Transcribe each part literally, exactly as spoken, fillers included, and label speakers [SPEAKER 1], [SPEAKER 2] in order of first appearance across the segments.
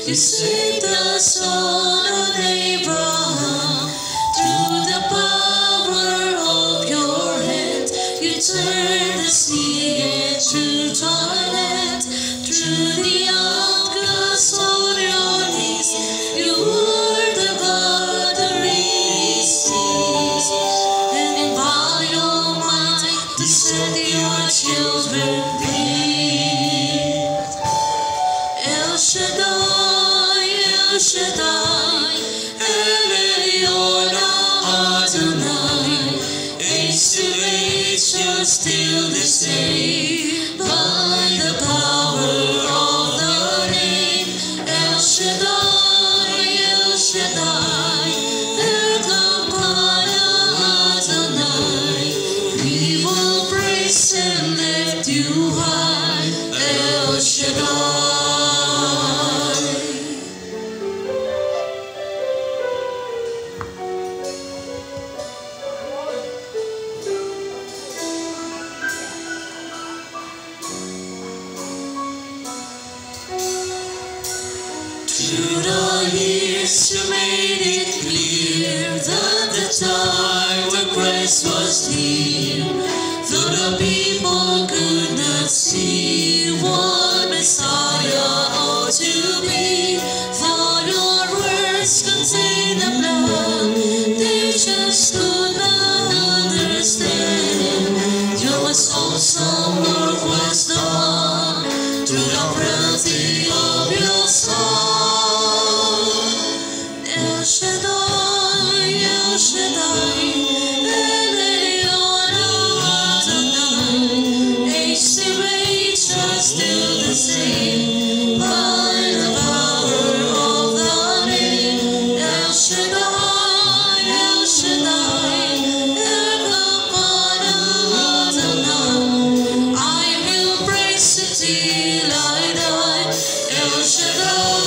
[SPEAKER 1] You saved the son of Abraham. Through the power of your hand, you turned the sea into dry land. Through the outcasts of your knees, you were the God that really sees. And by your might, to set your children free. El Shaddai, El Shaddai, El Elyon Adonai. Age to age, you're still the same. By the power of the name, El Shaddai, El Shaddai, Elkamana Adonai. We will praise and lift you high, El Shaddai. Through the years you made it clear that the time when Christ was near. Though the people could not see what Messiah ought to be, for your words contain the plan, they just could not understand. Your most awesome work was done through the frailty of your Son. El Shaddai, El Shaddai, El Elyon Adonai. Age to age, you're still the same. By the power of the name, El Shaddai, El Shaddai, Elkamana Adonai. I will praise you till I die. El Shaddai.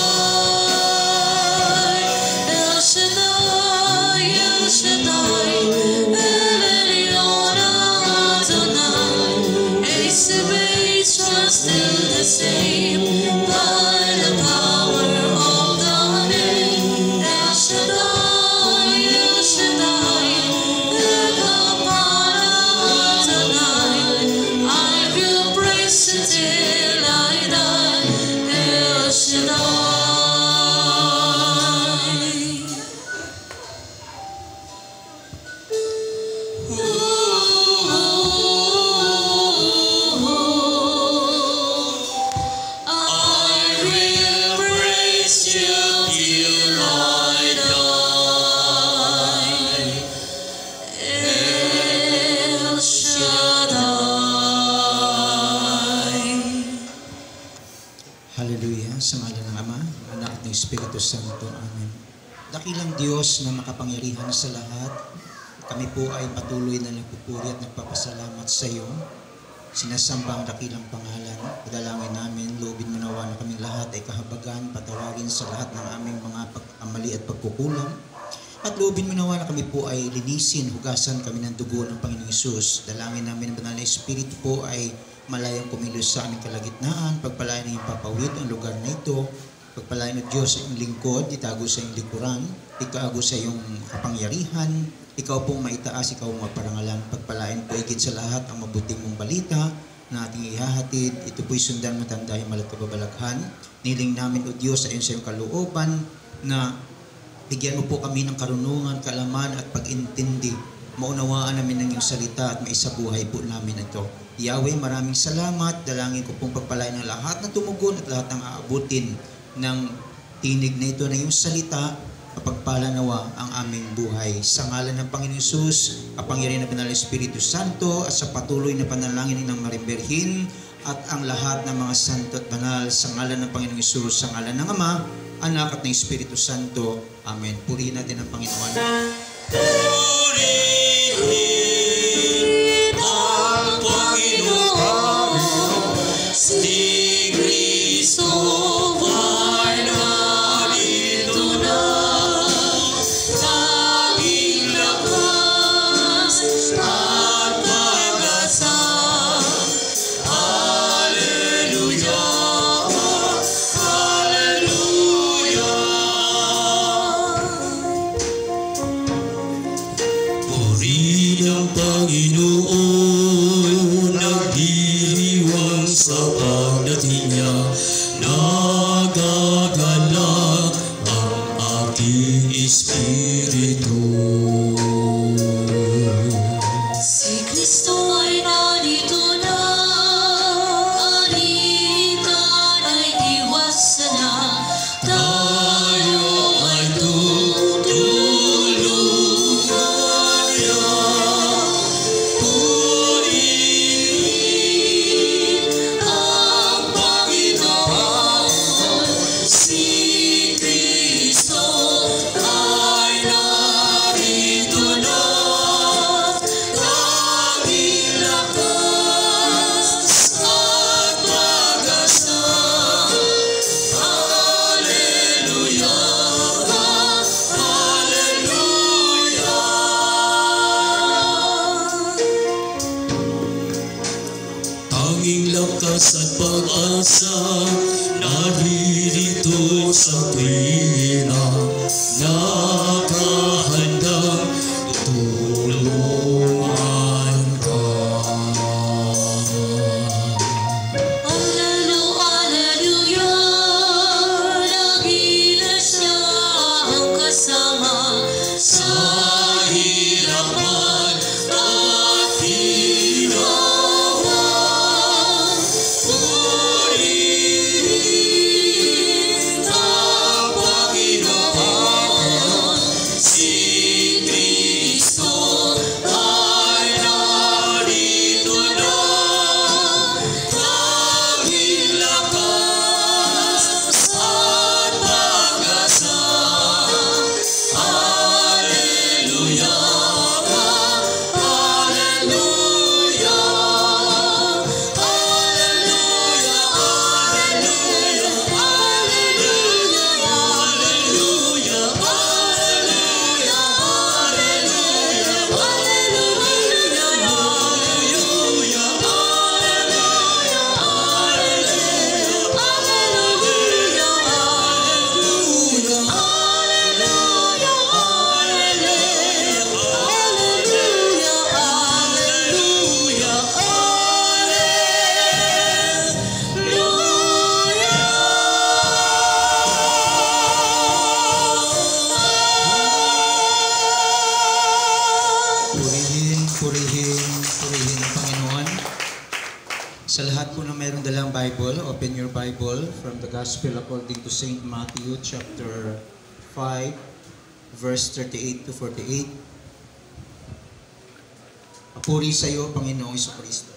[SPEAKER 1] El Shaddai, El Shaddai, El Elyon Adonai. Age to age, you're still the same. By the power of the name, El Shaddai, El Shaddai, Elkamana Adonai. I will praise you till I die. El Shaddai. I will praise you till I die. El Shaddai.
[SPEAKER 2] Hallelujah. Sa ngalan ng Ama, ng Anak at ng Espiritu Santo. Amen. Dakilang Diyos na makapangyarihan sa lahat, kami po ay patuloy na nagpupuri at nagpapasalamat sa iyo. Sinasamba ang dakilang pangalan. Padalangin namin, loobin mo nawa na kaming lahat ay kahabagan, patawarin sa lahat ng aming mga pagkamali at pagkukulang. At loobin mo nawa na kami po ay linisin, hugasan kami ng dugo ng Panginoong Hesus. Dalangin namin ang Banal na Espiritu po ay malayang kumilos sa aming kalagitnaan. Pagpalain ng iyong papawid ang lugar na ito. Pagpalain ng Diyos sa iyong lingkod, itago sa iyong likuran, itago sa iyong kapangyarihan. Ikaw pong maitaas, ikaw pong maparangalan. Pagpalain po higit sa lahat ang mabuting mong balita na ating ihahatid. Ito po'y sundan mo tandahing malat kababalaghan. Niling namin, O Diyos, sa iyong sa iyong kalooban na bigyan mo po kami ng karunungan, kaalaman at pag-intindi. Maunawaan namin ng iyong salita at maisabuhay po namin ito. Yahweh, maraming salamat. Dalangin ko pong pagpalain ng lahat na tumugon at lahat ng aabutin ng tinig na ito na iyong salita. Kapagpalanawa ang aming buhay. Sa ngalan ng Panginoong Hesus, kapangyarihan ng Banal na Espiritu Santo at sa patuloy na panalangin ng Maring Birhen at ang lahat ng mga santo at banal sa ngalan ng Panginoong Hesus, sa ngalan ng Ama, Anak at ng Espiritu Santo. Amen. Purihin natin ang Panginoon.
[SPEAKER 1] Purihin ang Panginoon, si Kristo ay narito na. Tanging lakas at pag-asa. Hallelujah, Hallelujah. naririto sa tuwina, nakahandang tulungan ka.
[SPEAKER 3] Alleluia, alleluia, nagilas niya ang kasama sa hirapan at ginawa. Purihin ang Panginoon, si Kristo ay narito na. Tanging lakas at pag-asa. Alleluia, alleluia, alleluia, alleluia, alleluia, alleluia, alleluia,
[SPEAKER 2] Purihin, purihin, purihin ang Panginoon. Sa lahat po na mayroong dalang Bible, open your Bible from the Gospel according to Saint Matthew chapter five, verse thirty-eight to forty-eight. Papuri sa iyo, Panginoong Jesucristo.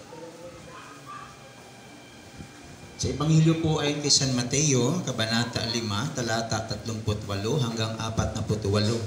[SPEAKER 2] Sa Ebanghelyo po ayon kay San Mateo, Kabanata lima, talata tatlumpu't walo hanggang apat na pu't walo.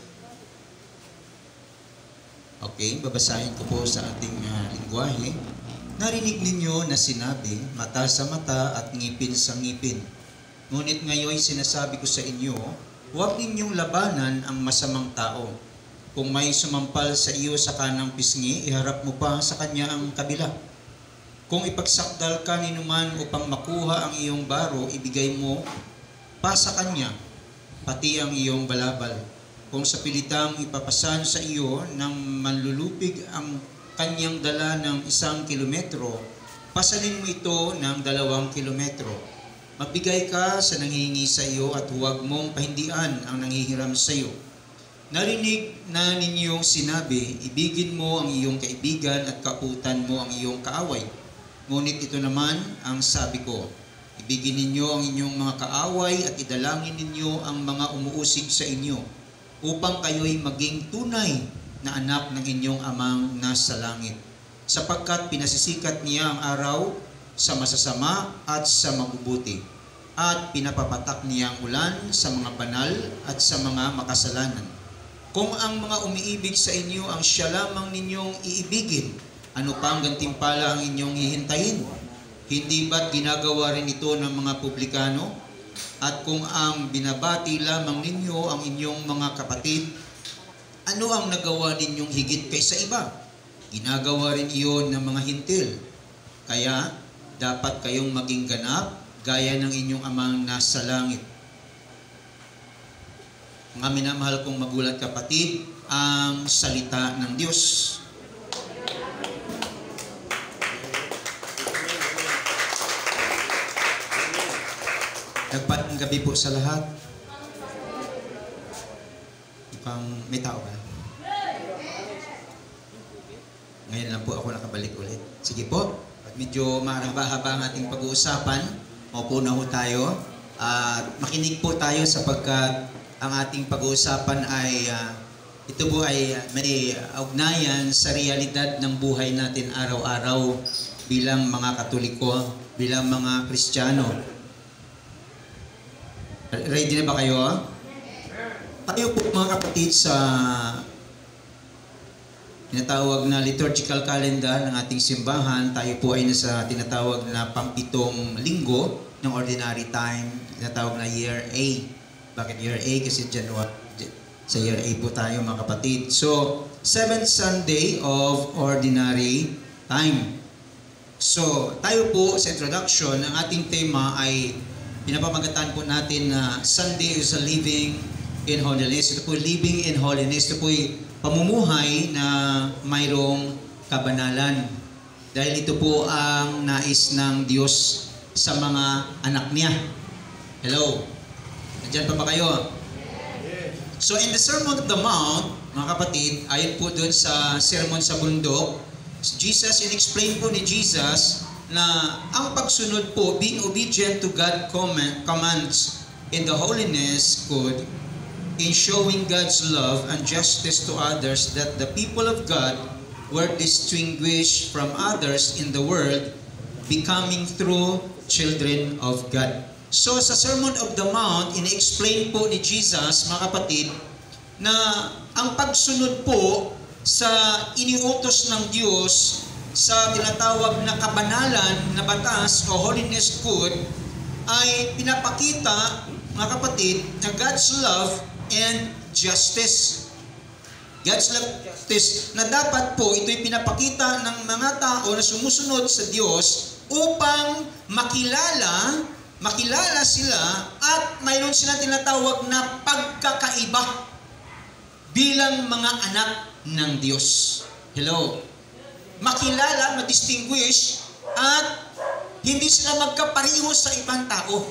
[SPEAKER 2] Okay, babasahin ko po sa ating uh, lingwahe. Narinig ninyo na sinabi, mata sa mata at ngipin sa ngipin. Ngunit ngayon sinasabi ko sa inyo, huwag ninyong labanan ang masamang tao. Kung may sumampal sa iyo sa kanang pisngi, iharap mo pa sa kanya ang kabila. Kung ipagsakdal ka ninuman upang makuha ang iyong baro, ibigay mo pa sa kanya, pati ang iyong balabal. Kung sa pilitang ipapasan sa iyo ng manlulupig ang kanyang dala ng isang kilometro, pasalin mo ito ng dalawang kilometro. Magbigay ka sa nanghihingi sa iyo at huwag mong pahindian ang nanghihiram sa iyo. Narinig na ninyong sinabi, ibigin mo ang iyong kaibigan at kautan mo ang iyong kaaway. Ngunit ito naman ang sabi ko, ibigin ninyo ang inyong mga kaaway at idalangin ninyo ang mga umuusig sa inyo, upang kayo'y maging tunay na anak ng inyong amang nasa langit. Sapagkat pinasisikat niya ang araw sa masasama at sa mabubuti, at pinapapatak niya ang ulan sa mga banal at sa mga makasalanan. Kung ang mga umiibig sa inyo ang siya lamang ninyong iibigin, ano pang gantimpala ang inyong hihintayin? Hindi ba't ginagawa rin ito ng mga publikano? At kung ang binabati lamang ninyo ang inyong mga kapatid, ano ang nagawa ninyong higit kaysa iba? Ginagawa rin iyon ng mga hintil. Kaya dapat kayong maging ganap gaya ng inyong amang nasa langit. Mga minamahal kong magulang kapatid, ang salita ng Diyos. Nagpating gabi po sa lahat. Mukhang may tao ba? Ngayon lang po ako nakabalik ulit. Sige po, at medyo mahaba-haba ang ating pag-uusapan. Maupo na po tayo. At uh, makinig po tayo sapagkat ang ating pag-uusapan ay uh, ito po ay uh, may ugnayan sa realidad ng buhay natin araw-araw bilang mga Katoliko, bilang mga Kristiyano. Ready na ba kayo? Tayo po mga kapatid sa tinatawag na liturgical calendar ng ating simbahan. Tayo po ay nasa tinatawag na pampitong linggo ng ordinary time, tinatawag na year A. Bakit year A? Kasi January, sa year A po tayo mga kapatid. So, seventh Sunday of ordinary time. So, tayo po sa introduction, ang ating tema ay pinapamagatan po natin na Sunday is a living in holiness. Ito po living in holiness. Ito po pamumuhay na mayroong kabanalan. Dahil ito po ang nais ng Diyos sa mga anak niya. Hello? Nandiyan pa ba kayo? So in the Sermon of the Mount, mga kapatid, ayon po dun sa Sermon sa Bundok, Jesus, in-explain po ni Jesus na ang pagsunod po, being obedient to God's commands in the holiness code, in showing God's love and justice to others, that the people of God were distinguished from others in the world, becoming true children of God. So sa Sermon of the Mount, in-explain po ni Jesus, mga kapatid, na ang pagsunod po sa iniutos ng Diyos sa tinatawag na kabanalan na batas o holiness code ay pinapakita, mga kapatid, na God's love and justice. God's love and justice na dapat po ito'y pinapakita ng mga tao na sumusunod sa Diyos upang makilala, makilala sila at mayroon sila tinatawag na pagkakaiba bilang mga anak ng Diyos. Hello? Makilala, ma-distinguish, at hindi sila magkapareho sa ibang tao.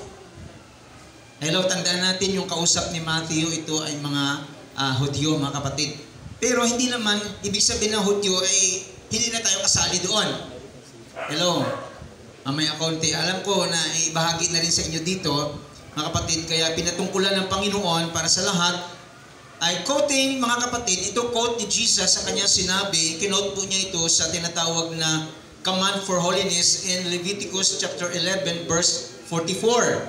[SPEAKER 2] Hello, tandaan natin yung kausap ni Matthew, ito ay mga uh, Hudyo, mga kapatid. Pero hindi naman, ibig sabihin ng Hudyo ay hindi na tayo kasali doon. Hello? Mamaya konti, alam ko na ibahagi na rin sa inyo dito, mga kapatid, kaya pinatungkulan ng Panginoon para sa lahat, ay quoting, mga kapatid, ito quote ni Jesus sa kanyang sinabi, kinote po niya ito sa tinatawag na command for holiness in Leviticus chapter eleven verse forty-four.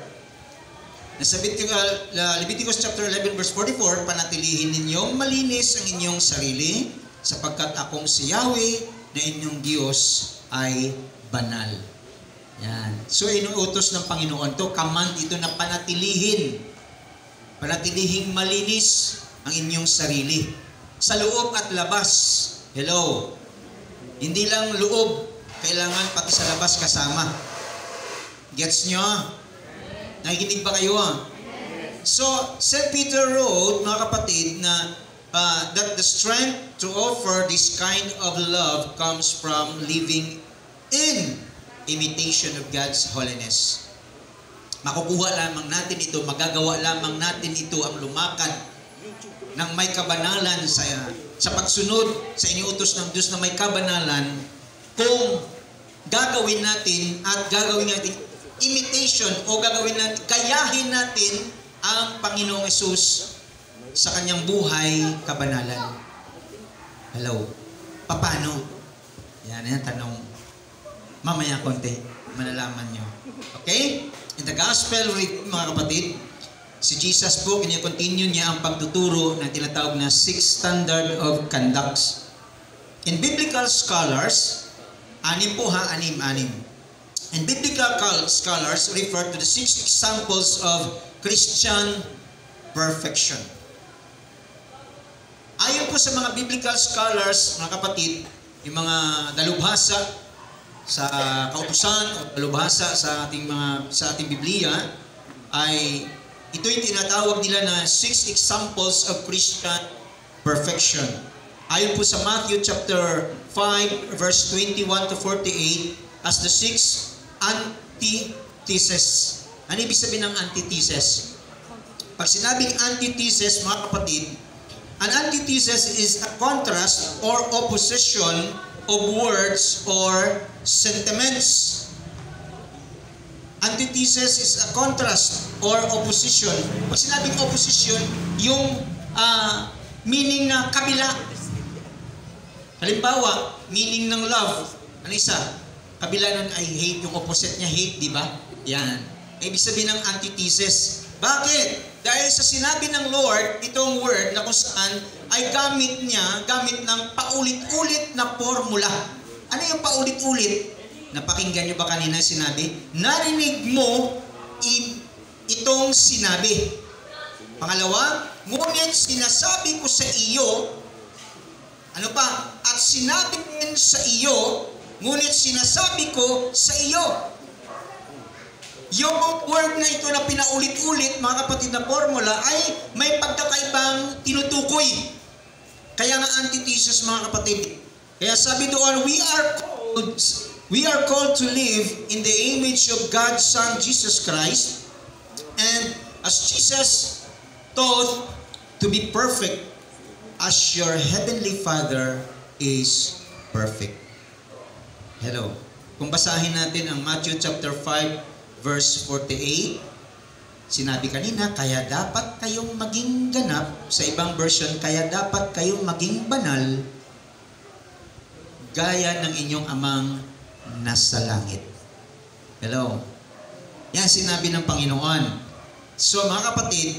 [SPEAKER 2] Nasa Leviticus chapter eleven verse forty-four, panatilihin ninyong malinis ang inyong sarili sapagkat akong si Yahweh na inyong Diyos ay banal. Yan. So inuutos ng Panginoon to, command ito na panatilihin. Panatilihing malinis ang inyong sarili. Sa loob at labas. Hello. Hindi lang loob, kailangan pati sa labas kasama. Gets nyo? Nakikinig ba kayo? So, Saint Peter wrote, mga kapatid, na uh, that the strength to offer this kind of love comes from living in imitation of God's holiness. Makukuha lamang natin ito, magagawa lamang natin ito ang lumakad ng may kabanalan sa, sa pagsunod sa iniutos ng Diyos na may kabanalan kung gagawin natin at gagawin natin imitation o gagawin natin, gayahin natin ang Panginoong Hesus sa kanyang buhay kabanalan. Hello? Paano? Yan, yan tanong. Mamaya konti, malalaman nyo. Okay? In the gospel, mga kapatid, si Jesus po, kanya-continue niya ang pagtuturo ng tinatawag na six standard of conducts. In biblical scholars, anim po ha, anim, anim. And biblical scholars refer to the six examples of Christian perfection. Ayon po sa mga biblical scholars, mga kapatid, yung mga dalubhasa sa kautusan o dalubhasa sa ating mga sa ating Biblia, ay ito yung tinatawag nila na six examples of Christian perfection. Ayon po sa Matthew chapter five verse twenty-one to forty-eight as the six antitheses. Ano ibig sabihin ng antithesis? Pag sinabing antithesis, mga kapatid, an antithesis is a contrast or opposition of words or sentiments. Antithesis is a contrast or opposition. Pag sinabing opposition, yung uh, meaning na kabila. Halimbawa, meaning ng love. Ano isa? Kabila nun ay hate. Yung opposite niya hate, di ba? Yan. Ibig sabihin ng antithesis. Bakit? Dahil sa sinabi ng Lord, itong word na kung saan ay gamit niya, gamit ng paulit-ulit na formula. Ano yung paulit-ulit? Napakinggan nyo ba kanina sinabi? Narinig mo in, itong sinabi. Pangalawa, ngunit sinasabi ko sa iyo, ano pa? At sinabi din sa iyo ngunit sinasabi ko sa iyo. Yung word na ito na pinaulit-ulit, mga kapatid, na formula ay may pagkakaibang tinutukoy. Kaya nga antithesis, mga kapatid. Kaya sabi doon, we are called, we are called to live in the image of God's Son, Jesus Christ. And as Jesus taught, to be perfect as your heavenly Father is perfect. Hello. Kung basahin natin ang Matthew chapter five, verse forty-eight, sinabi kanina, kaya dapat kayong maging ganap. Sa ibang version, kaya dapat kayong maging banal, gaya ng inyong amang nasa langit. Hello. Yan sinabi ng Panginoon. So mga kapatid,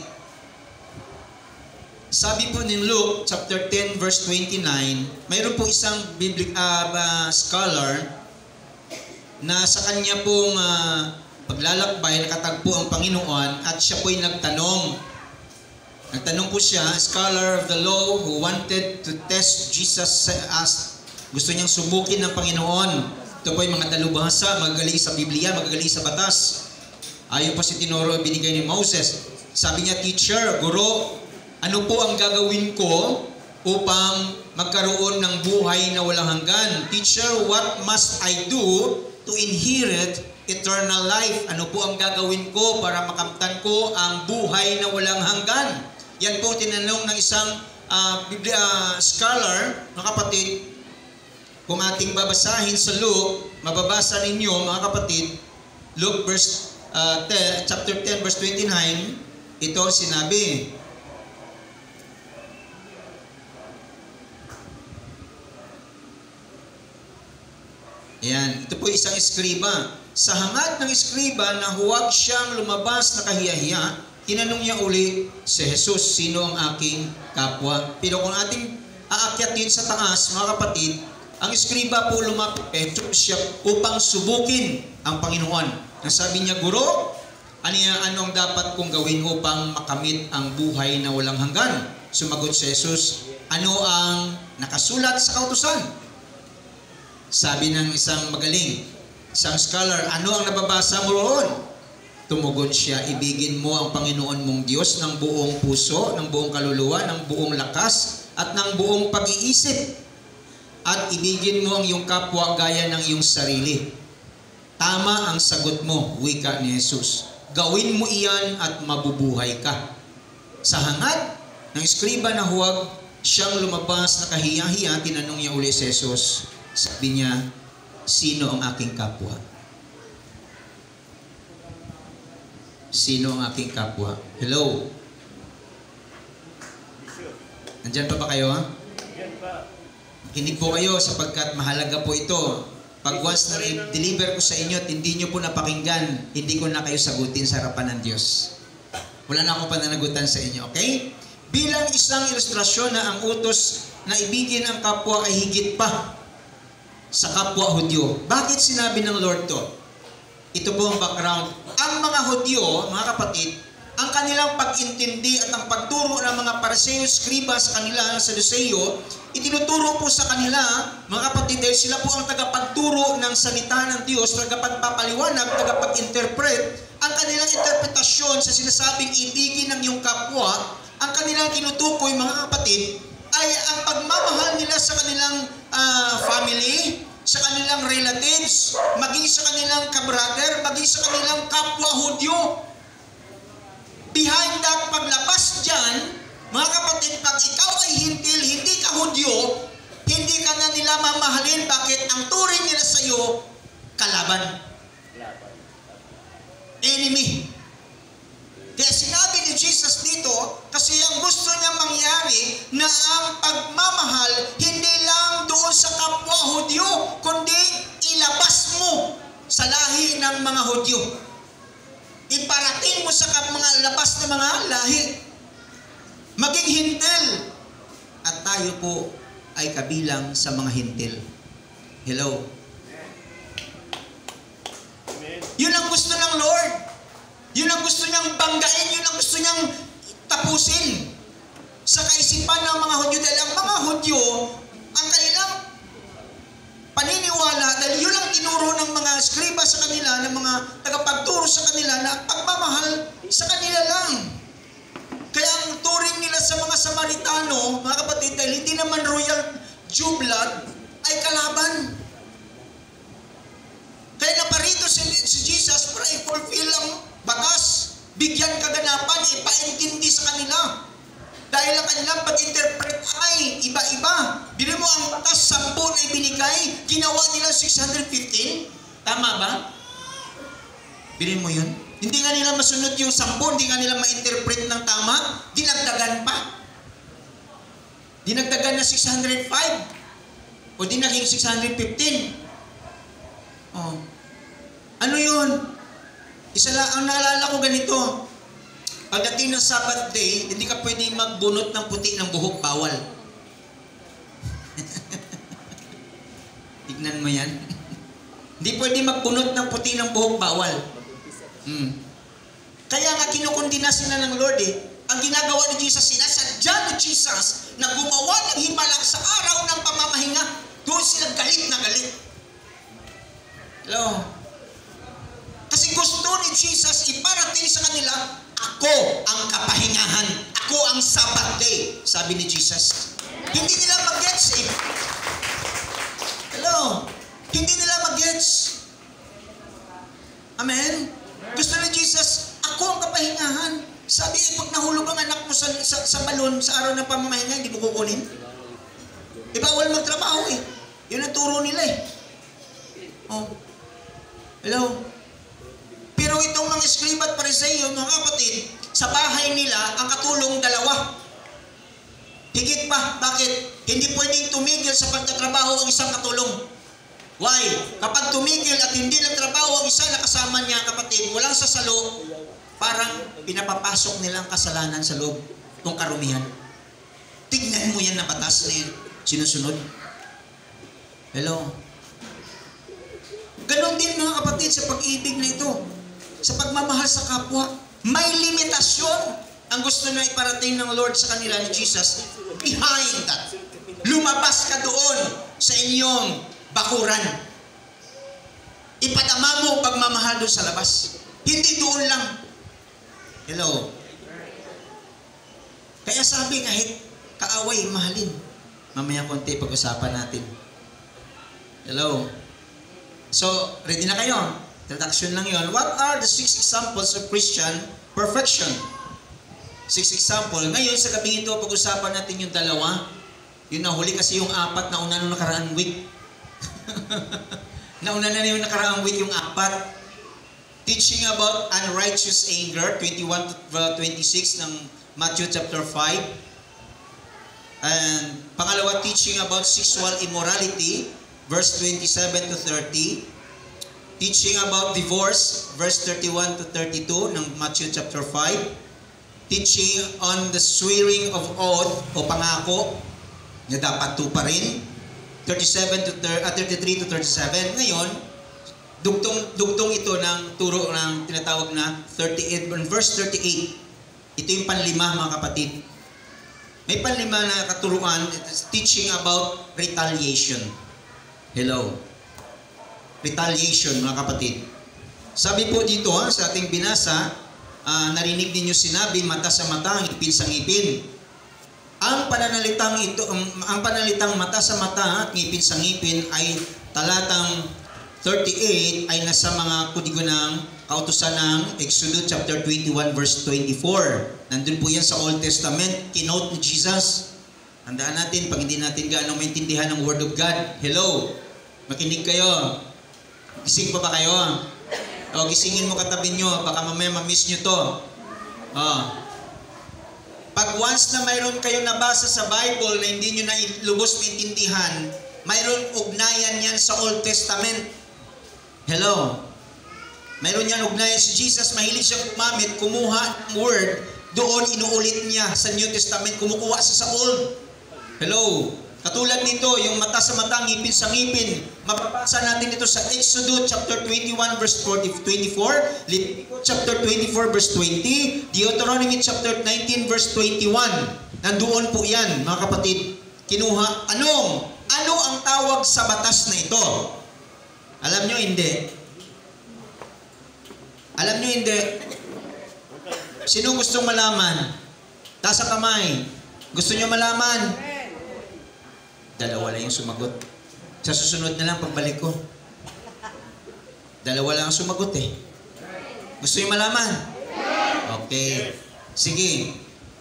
[SPEAKER 2] sabi po ni Luke chapter ten verse twenty-nine, mayroon po isang biblic uh, uh, scholar na sa kanya pong uh, paglalakbay nakatagpo ang Panginoon at siya po'y nagtanong. Nagtanong po siya, a scholar of the law who wanted to test Jesus, asked, gusto niyang subukin ng Panginoon. Ito po'y mga dalubhasa, magagaling sa Biblia, magagaling sa batas. Ayon pa si tinuro binigay ni Moses. Sabi niya, teacher, guro, ano po ang gagawin ko upang magkaroon ng buhay na walang hanggan? Teacher, what must I do to inherit eternal life? Ano po ang gagawin ko para makamtan ko ang buhay na walang hanggan? Yan po tinanong ng isang uh, Biblia uh, scholar, mga kapatid. Kung ating babasahin sa Luke, mababasa ninyo, mga kapatid, Luke verse Uh, ten, chapter ten verse twenty-nine, ito sinabi. Ayan, ito po isang eskriba. Sa hangad ng eskriba na huwag siyang lumabas na kahiyahiya, tinanong niya uli si Jesus, sino ang aking kapwa? Pero kung ating aakyatin sa taas, mga kapatid, ang eskriba po lumapit siya upang subukin ang Panginoon. Ang sabi niya, guro, ano, ano ang dapat kong gawin upang makamit ang buhay na walang hanggan? Sumagot si Jesus, ano ang nakasulat sa kautusan? Sabi ng isang magaling, isang scholar, ano ang nababasa mo roon? Tumugon siya, ibigin mo ang Panginoon mong Diyos ng buong puso, ng buong kaluluwa, ng buong lakas, at ng buong pag-iisip. At ibigin mo ang iyong kapwa gaya ng iyong sarili. Tama ang sagot mo, wika ni Jesus. Gawin mo iyan at mabubuhay ka. Sa hangad ng eskriba na huwag siyang lumabas na kahiya-hiya, tinanong niya uli si Jesus. Sabi niya, sino ang aking kapwa? Sino ang aking kapwa? Hello? Nandyan pa ba kayo? Ha? Kinig po kayo sapagkat mahalaga po ito. Pag once na i-deliver ko sa inyo at hindi nyo po napakinggan, hindi ko na kayo sagutin sa harapan ng Diyos. Wala na akong pananagutan sa inyo, okay? Bilang isang ilustrasyon na ang utos na ibigin ang kapwa ay higit pa sa kapwa Hudyo. Bakit sinabi ng Lord to? Ito po ang background. Ang mga Hudyo, mga kapatid, ang kanilang pag-intindi at ang pagturo ng mga Pariseo, Skriba sa kanila, sa Saduceo, itinuturo po sa kanila, mga kapatid, dahil sila po ang tagapagturo ng salita ng Diyos, tagapagpapaliwanag, tagapag-interpret, ang kanilang interpretasyon sa sinasabing ibigin ng iyong kapwa, ang kanilang tinutukoy, mga kapatid, ay ang pagmamahal nila sa kanilang uh, family, sa kanilang relatives, maging sa kanilang kabrother, maging sa kanilang kapwa Hudyo. Behind that, paglabas dyan, mga kapatid, pag ikaw ay hintil, hindi ka Hudyo, hindi ka na nila mamahalin. Bakit? Ang turing nila sa iyo, kalaban. Enemy. Kaya sinabi ni Jesus dito, kasi ang gusto niya mangyari na ang pagmamahal, hindi lang doon sa kapwa Hudyo, kundi ilabas mo sa lahi ng mga Hudyo. Iparating mo sa mga labas na mga lahi. Maging hintil. At tayo po ay kabilang sa mga hintil. Hello? Yun ang gusto ng Lord. Yun ang gusto niyang banggain. Yun ang gusto niyang tapusin sa kaisipan ng mga Hudyo. Dahil ang mga Hudyo, ang kanilang paniniwala dahil yun ang tinuro ng mga skriba sa kanila, ng mga tagapagturo sa kanila na pagmamahal sa kanila lang. Kaya ang turing nila sa mga Samaritano, mga kapatid, dahil hindi naman royal Jew blood, ay kalaban. Kaya naparito si, si Jesus para i-fulfill ang batas, bigyan kaganapan, ipaintindi sa kanila. Dahil ang kanilang pag-interpret ay iba-iba. Bili mo ang batas, sampu na ibinigay, ginawa nila six hundred fifteen. Tama ba? Bili mo yun? Hindi nga nila masunod yung sampu, hindi nga nila ma-interpret ng tama, dinagdagan pa. Dinagdagan na six hundred five. O di naging six hundred fifteen. Oh. Ano yun? Isa lang, ang naalala ko ganito. Pagdating ng Sabbath day, hindi ka pwede magbunot ng puti ng buhok, bawal. Tignan mo yan. Hindi pwede magbunot ng puti ng buhok, bawal. Hmm. Kaya nga kinukundina sila ng Lord eh. Ang ginagawa ni Jesus, sinasadya ni Jesus na gumawa ng himala sa araw ng pamamahinga. Doon sila galit na galit. Hello? Kasi gusto ni Jesus iparating sa kanila, ako ang kapahingahan. Ako ang Sabbath day, sabi ni Jesus. Hindi nila mag-gets eh. Hello? Hindi nila mag-gets. Amen? Gusto ni Jesus, ako ang kapahingahan. Sabi eh, pag nahulog ang anak mo sa, sa, sa balon, sa araw ng pamamahinga, hindi mo kukunin. E bawal magtrabaho eh. Yun ang turo nila eh. Oh. Hello? Pero itong mga Skriba at Pariseo, mga kapatid, sa bahay nila, ang katulong dalawa. Higit pa. Bakit? Hindi pwedeng tumigil sa pagtatrabaho ang isang katulong. Why? Kapag tumigil at hindi nagtrabaho ang isa na kasama niya, kapatid, walang sasalo, parang pinapapasok nila ang kasalanan sa loob ng karumihan. Tignan mo yan na batas na yan. Sinusunod. Hello? Ganon din mga kapatid sa pag-ibig na ito. Sa pagmamahal sa kapwa, may limitasyon ang gusto na iparating ng Lord sa kanila ni Jesus. Behind that, lumabas ka doon sa inyong bakuran. Ipadama mo pagmamahal doon sa labas. Hindi doon lang. Hello? Kaya sabi kahit kaaway, mahalin. Mamaya konti pag-usapan natin. Hello? So, ready na kayo? Introduction lang yon. What are the six examples of Christian perfection? Six example. Ngayon, sa gabi ito, pag-usapan natin yung dalawa. Yung nahuli kasi yung apat na una nung nakaraang week. Nauna na yung nakaraang week yung apat. Teaching about unrighteous anger, twenty-one to twenty-six ng Matthew chapter five. And pangalawa, teaching about sexual immorality, verse twenty-seven to thirty. Teaching about divorce, verse thirty-one to thirty-two ng Matthew chapter five. Teaching on the swearing of oath o pangako na dapat tuparin, thirty-seven to thirty-three to thirty-seven. Ngayon, dugtong dugtong ito ng turo ng tinatawag na thirty-eight, verse thirty-eight. Ito yung panlima, mga kapatid. May panlima na katuruan, teaching about retaliation. Hello. Retaliation, mga kapatid. Sabi po dito ha, sa ating binasa, uh, narinig ninyo sinabi, mata sa mata, ngipin sa ngipin. Ang pananalitang ito, um, ang pananalitang mata sa mata at ngipin sa ngipin ay talatang thirty-eight ay nasa mga kudigo ng kautusan ng Exodus chapter twenty-one verse twenty-four. Nandun po yan sa Old Testament, kinote ni Jesus. Tandaan natin, pag hindi natin gaano maintindihan ng Word of God. Hello, makinig kayo. Gising pa ba kayo? O, gisingin mo katabi nyo, baka mamaya ma-miss nyo to. O. Pag once na mayroon kayo nabasa sa Bible na hindi nyo na lubos maintindihan, mayroon ugnayan yan sa Old Testament. Hello? Mayroon yan ugnayan si Jesus, mahilig siyang kumamit, kumuha ng word, doon inuulit niya sa New Testament, kumukuha siya sa Old. Hello? Katulad nito, yung mata sa mata, ngipin sa ngipin. Mapapasa natin ito sa Exodus chapter twenty-one verse twenty-four, Leviticus chapter twenty-four verse twenty, Deuteronomy chapter nineteen verse twenty-one. Nandoon po yan, mga kapatid. Kinuha, anong ano ang tawag sa batas na ito? Alam nyo, hindi. Alam nyo, hindi. Sino gustong malaman? Taas ang kamay. Gusto nyo malaman? Dalawa lang yung sumagot. Sa susunod na lang pagbalik ko. Dalawa lang ang sumagot eh. Gusto nyo malaman? Okay. Sige.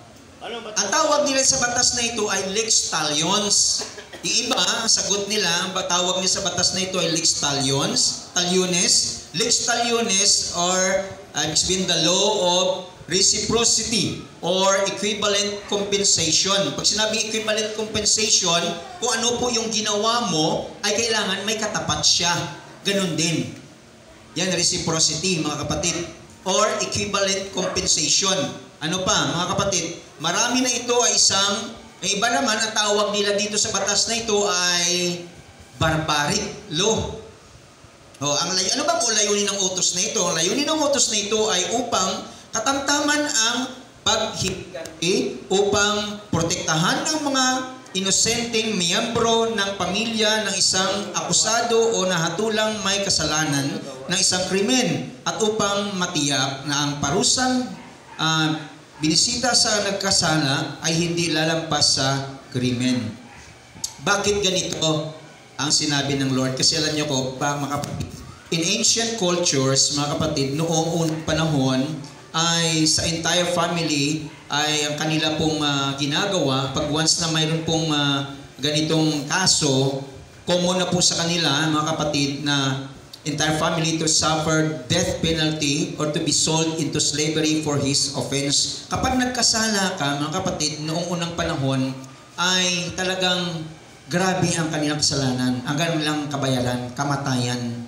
[SPEAKER 2] Ang tawag nila sa batas na ito ay lex talionis. Yung iba, ang sagot nila, ang tawag nila sa batas na ito ay lex talionis, talionis. Lex talionis or uh, ibig sabihin the law of reciprocity or equivalent compensation. Pag sinabing equivalent compensation, kung ano po yung ginawa mo, ay kailangan may katapat siya. Ganon din. Yan, reciprocity, mga kapatid. Or equivalent compensation. Ano pa, mga kapatid? Marami na ito ay isang, ay iba naman, ang tawag nila dito sa batas na ito ay barbaric law. O, ang lay, ano bang layunin ng utos na ito? Ang layunin ng utos na ito ay upang katamtaman ang paghiganti, upang protektahan ng mga inosenteng miyembro ng pamilya ng isang akusado o nahatulang may kasalanan ng isang krimen, at upang matiyak na ang parusang uh, binisita sa nagkasala ay hindi lalampas sa krimen. Bakit ganito ang sinabi ng Lord? Kasi alam niyo ko, pa, mga kapatid, in ancient cultures, mga kapatid, noong unang panahon, ay sa entire family ay ang kanila pong uh, ginagawa, pag once na mayroon pong uh, ganitong kaso, common na po sa kanila, mga kapatid, na entire family to suffer death penalty or to be sold into slavery for his offense. Kapag nagkasala ka, mga kapatid, noong unang panahon, ay talagang grabe ang kanilang kasalanan, ang kanilang kabayaran, kamatayan.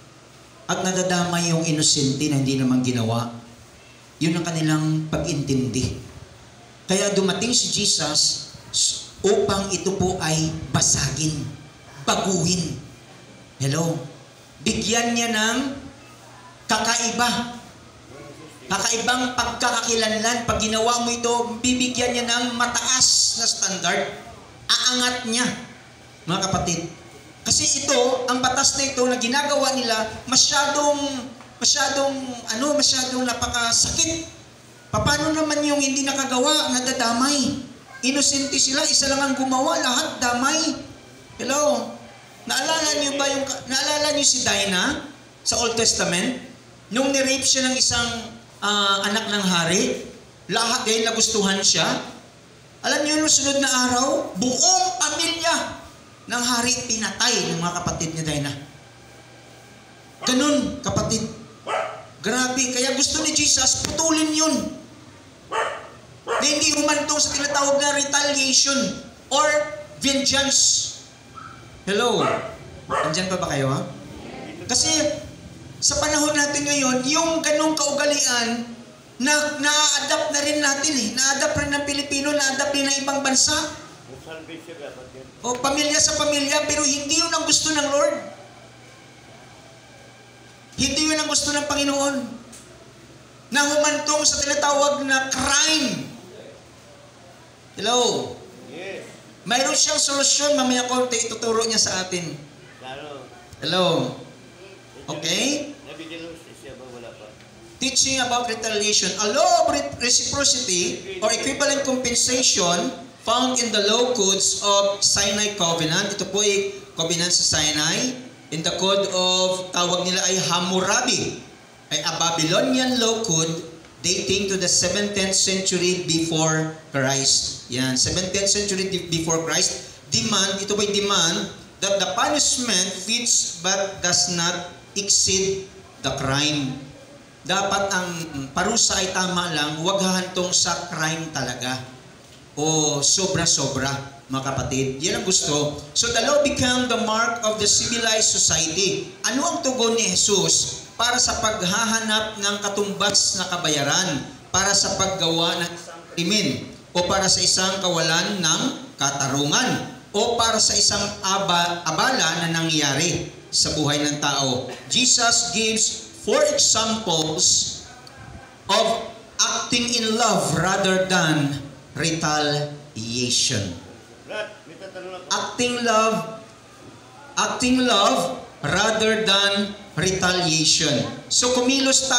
[SPEAKER 2] At nadadamay yung inosente na hindi naman ginawa. Yun ang kanilang pag-intindi. Kaya dumating si Jesus upang ito po ay basagin, baguhin. Hello? Bigyan niya ng kakaiba. Kakaibang pagkakakilanlan. Pag ginawa mo ito, bibigyan niya ng mataas na standard. Aangat niya, mga kapatid. Kasi ito, ang batas na ito na ginagawa nila, masyadong, masyadong, ano, masyadong napakasakit. Paano naman yung hindi nakagawa, nadadamay? Inosente sila, isa lang ang gumawa, lahat damay. Hello? Naalala niyo ba yung, naalala niyo si Dinah sa Old Testament? Nung ni-rape siya ng isang uh, anak ng hari, lahat dahil nagustuhan siya. Alam niyo, nung sunod na araw, buong pamilya ng hari pinatay ng mga kapatid ni Dinah. Ganun, kapatid. Grabe, kaya gusto ni Jesus, putulin yun. Na hindi humantong sa tinatawag na retaliation or vengeance. Hello? Andyan pa ba kayo, ha? Kasi sa panahon natin ngayon, yung ganung kaugalian, na na-adapt na rin natin eh. Na-adapt rin ng Pilipino, na-adapt rin ng ibang bansa. O pamilya sa pamilya, pero hindi yun ang gusto ng Lord. Hindi yun ang gusto ng Panginoon. Na humantong sa tinatawag na crime. Hello?
[SPEAKER 3] Yes.
[SPEAKER 2] Mayroon siyang solusyon, mamaya ko ituturo niya sa atin. Hello? Okay? Teaching about retaliation. A law of reciprocity or equivalent compensation found in the law codes of Sinai Covenant. Ito po ay covenant sa Sinai. In the code of, tawag nila ay Hammurabi, ay a Babylonian law code dating to the seventeenth century before Christ. Yan, seventeenth century before Christ. Demand, ito po'y demand that the punishment fits but does not exceed the crime. Dapat ang parusa ay tama lang, huwag hahantong sa crime talaga. O sobra-sobra, mga kapatid. Yan ang gusto. So the law became the mark of the civilized society. Ano ang tugon ni Jesus para sa paghahanap ng katumbas na kabayaran, para sa paggawa ng isang krimen, o para sa isang kawalan ng katarungan, o para sa isang aba, abala na nangyari sa buhay ng tao? Jesus gives four examples of acting in love rather than retaliation. Acting love acting love rather than retaliation. So kumilos tayo